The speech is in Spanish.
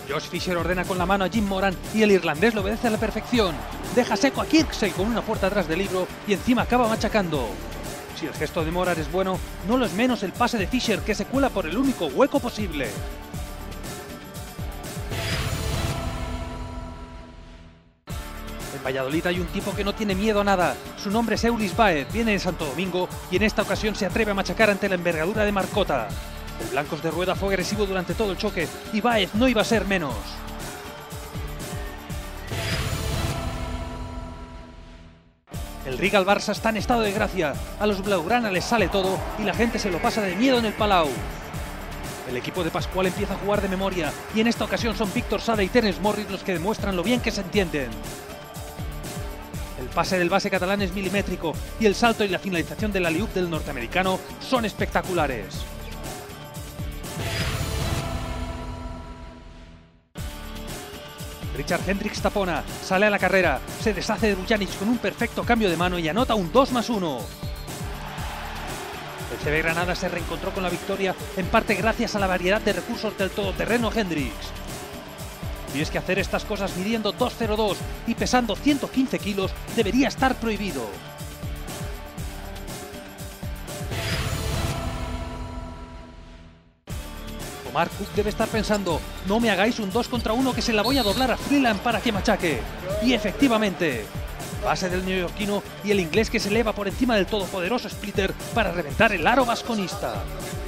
Josh Fisher ordena con la mano a Jim Moran y el irlandés lo obedece a la perfección. Deja seco a Kirksey con una puerta atrás del libro y encima acaba machacando. Si el gesto de Moran es bueno, no lo es menos el pase de Fisher, que se cuela por el único hueco posible. En Valladolid hay un tipo que no tiene miedo a nada. Su nombre es Eulis Baez, viene de Santo Domingo y en esta ocasión se atreve a machacar ante la envergadura de Marcota. El Blancos de Rueda fue agresivo durante todo el choque y Baez no iba a ser menos. El Rigal Barça está en estado de gracia. A los blaugrana les sale todo y la gente se lo pasa de miedo en el Palau. El equipo de Pascual empieza a jugar de memoria y en esta ocasión son Víctor Sada y Terence Morris los que demuestran lo bien que se entienden. El pase del base catalán es milimétrico y el salto y la finalización del alley-oop del norteamericano son espectaculares. Richard Hendricks tapona, sale a la carrera, se deshace de Bujanic con un perfecto cambio de mano y anota un 2+1. El CB Granada se reencontró con la victoria, en parte gracias a la variedad de recursos del todoterreno Hendricks. Y es que hacer estas cosas midiendo 2.02 y pesando 115 kilos debería estar prohibido. Omar Cook debe estar pensando, no me hagáis un 2 contra 1 que se la voy a doblar a Freeland para que machaque. Y efectivamente, base del neoyorquino y el inglés que se eleva por encima del todopoderoso Splitter para reventar el aro vasconista.